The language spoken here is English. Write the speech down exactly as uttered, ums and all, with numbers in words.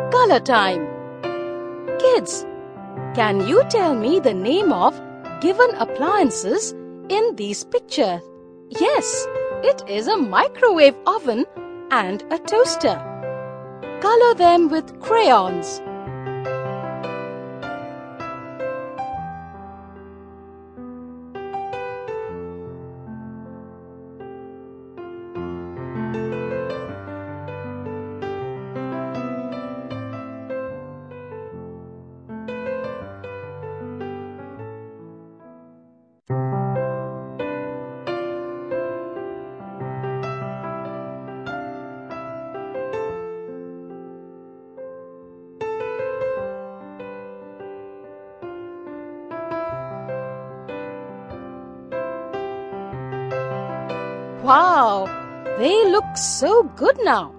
Color time. Kids, can you tell me the name of given appliances in these pictures? Yes, it is a microwave oven and a toaster. Color them with crayons. Wow, they look so good now.